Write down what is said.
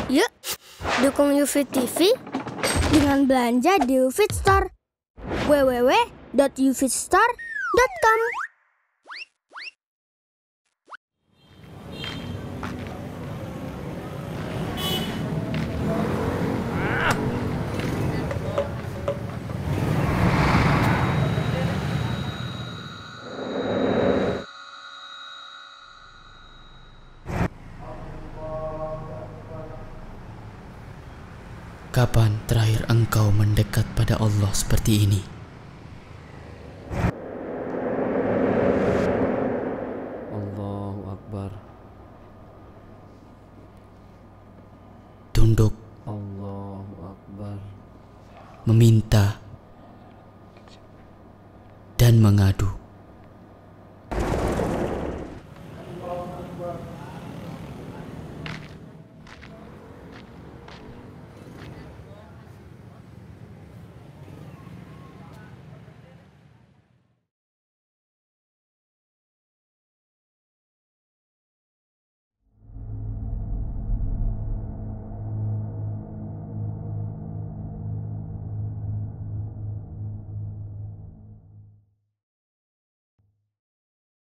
Yuk, dukung UFIT TV dengan belanja di UFIT Store. www.ufitstore.com. Kapan terakhir engkau mendekat pada Allah seperti ini? Allahu Akbar. Tunduk